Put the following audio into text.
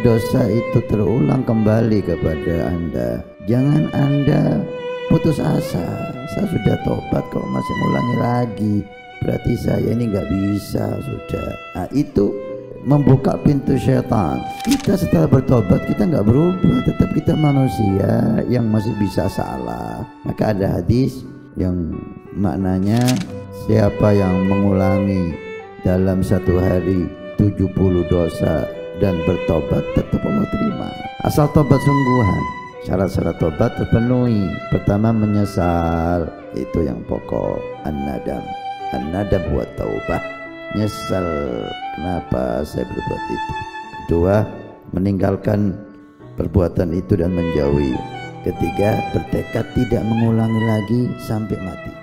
dosa itu terulang kembali kepada Anda, jangan Anda putus asa. Saya sudah tobat kok masih ngulangi lagi, berarti saya ini nggak bisa sudah. Nah, itu membuka pintu syaitan. Kita setelah bertobat kita nggak berubah, tetap kita manusia yang masih bisa salah. Maka ada hadis yang maknanya siapa yang mengulangi dalam satu hari 70 dosa dan bertobat, tetap Allah terima, asal tobat sungguhan. Syarat-syarat tobat terpenuhi. Pertama, menyesal, itu yang pokok. An-nadam buat taubah, nyesal kenapa saya berbuat itu. Kedua, meninggalkan perbuatan itu dan menjauhi. Ketiga, bertekad tidak mengulangi lagi sampai mati.